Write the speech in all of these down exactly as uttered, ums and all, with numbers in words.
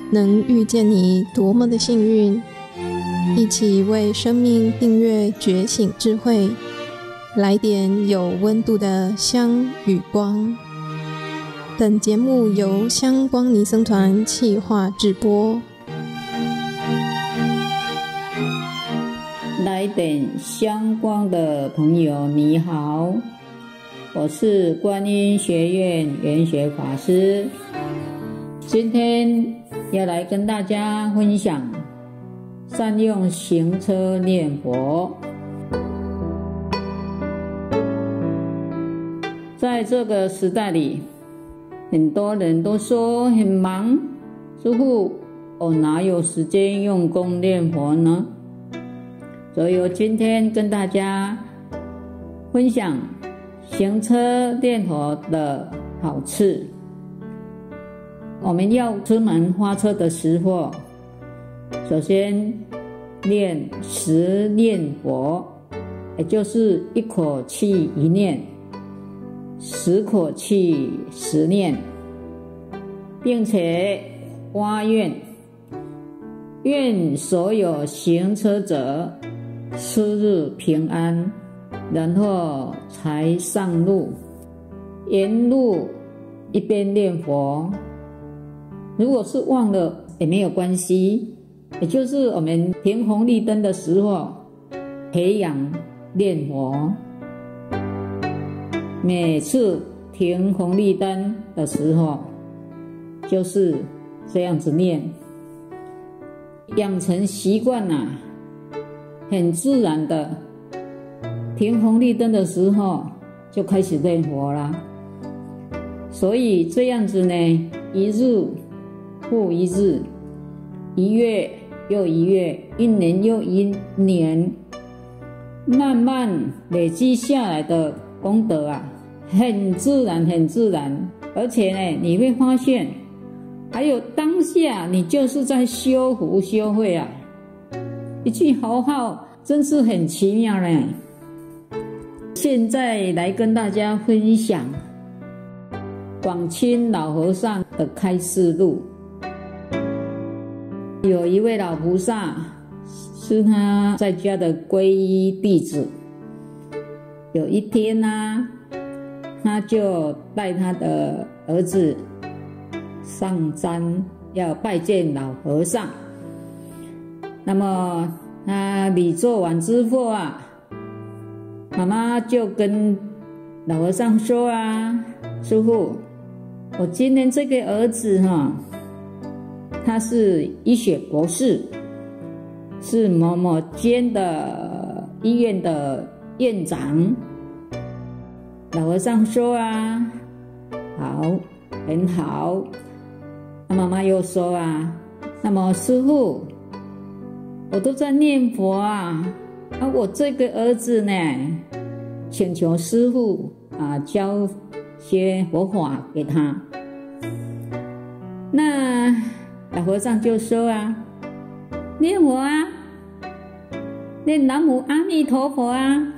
能遇见你多么的幸运！一起为生命订阅觉醒智慧，来点有温度的香与光。本节目由香光尼僧团企划制播。 来点香光的朋友你好，我是观音学院圆学法师，今天要来跟大家分享善用行车念佛。在这个时代里，很多人都说很忙，师父，我哪有时间用功念佛呢？所以我今天跟大家分享行车念佛的好处。我们要出门发车的时候，首先念十念佛，也就是一口气一念，十口气十念，并且发愿，愿所有行车者出入平安，然后才上路。沿路一边念佛，如果是忘了也没有关系，也就是我们停红绿灯的时候培养念佛。每次停红绿灯的时候就是这样子念，养成习惯啊，很自然的停红绿灯的时候就开始念佛啦。所以这样子呢，一日复一日，一月又一月，一年又一年，慢慢累积下来的功德啊，很自然很自然。而且呢，你会发现还有当下你就是在修福修慧啊，一句佛号真是很奇妙呢。现在来跟大家分享广钦老和尚的开示录。有一位老菩萨是他在家的皈依弟子，有一天啊，他就带他的儿子上山要拜见老和尚。那么他礼做完之后啊，妈妈就跟老和尚说啊，师父，我今天这个儿子哈，他是医学博士，是某某间的医院的院长。老和尚说啊，好，很好。那妈妈又说啊，那么师父，我都在念佛啊，啊，我这个儿子呢，请求师父啊教些佛法给他。那老和尚就说啊，念佛啊，念南无阿弥陀佛啊。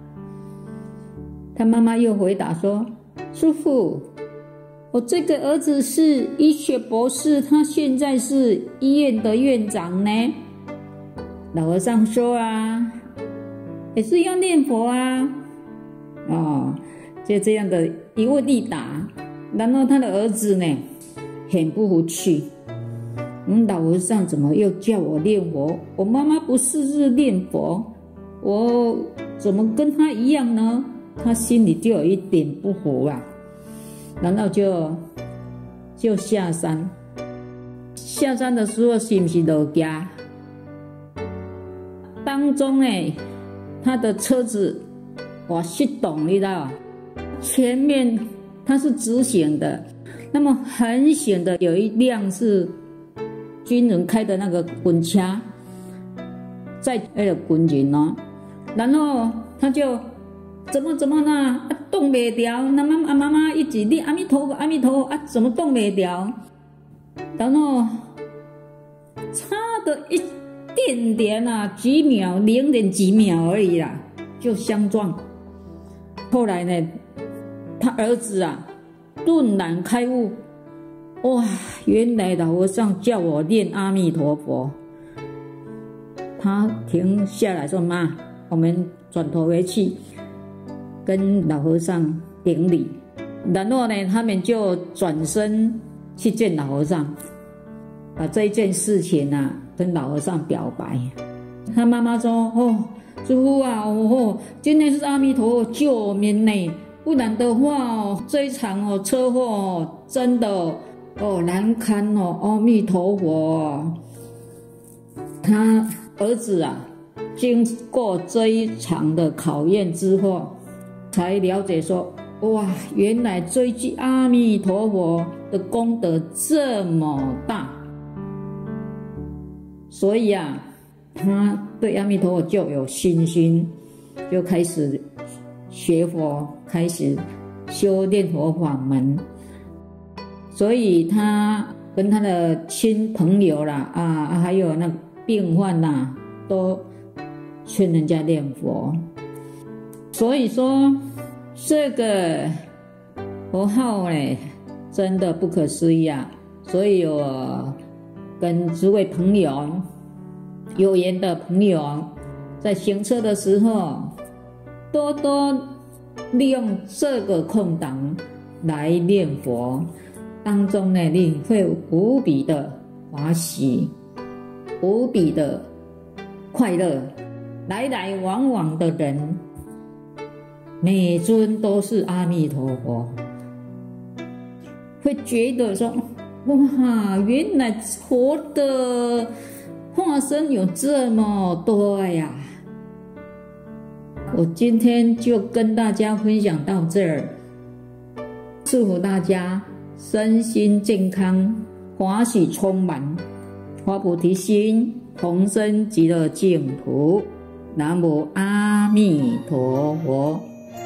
他妈妈又回答说，师父，我这个儿子是医学博士，他现在是医院的院长呢。老和尚说啊，也是要念佛啊。哦，就这样的一问一答。然后他的儿子呢，很不服气，嗯，老和尚怎么又叫我念佛？我妈妈不是是念佛，我怎么跟他一样呢？他心里就有一点不服啊。然后就就下山，下山的时候是不是落架？当中呢，他的车子哇失动，你知道，前面它是直行的，那么横行的有一辆是军人开的那个滚车，在那个滚人哦，然后他就怎么怎么呢？啊，动不了。那妈妈妈妈一直念阿弥陀佛，阿弥陀佛啊，怎么动不了？然后差的一点点啊，几秒，零点几秒而已啦，就相撞。后来呢，他儿子啊，顿然开悟， 哇，原来老和尚叫我念阿弥陀佛。他停下来说：“妈，我们转头回去跟老和尚顶礼。”然后呢，他们就转身去见老和尚，把这一件事情啊跟老和尚表白。他妈妈说：“哦，师父啊，哦，今天是阿弥陀佛救我们呢，不然的话哦，这一场哦车祸哦，真的哦难堪哦，阿弥陀佛。”他儿子啊，经过这一场的考验之后，才了解说，哇，原来追剧阿弥陀佛的功德这么大，所以啊，他对阿弥陀佛就有信心，就开始学佛，开始修念佛法门。所以他跟他的亲朋友啦，啊，还有那病患啦，都劝人家念佛。所以说，这个佛号呢，真的不可思议啊！所以我跟诸位朋友，有缘的朋友，在行车的时候，多多利用这个空档来念佛，当中呢，你会无比的欢喜，无比的快乐。来来往往的人，每尊都是阿弥陀佛，会觉得说，哇，原来佛的化身有这么多呀！我今天就跟大家分享到这儿，祝福大家身心健康，欢喜充满，发菩提心，同生极乐净土。南无阿弥陀佛。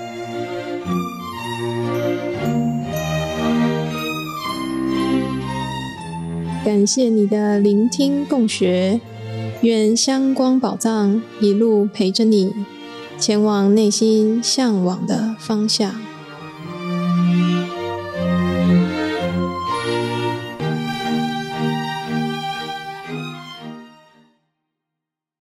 感谢你的聆听共学，愿香光宝藏一路陪着你，前往内心向往的方向。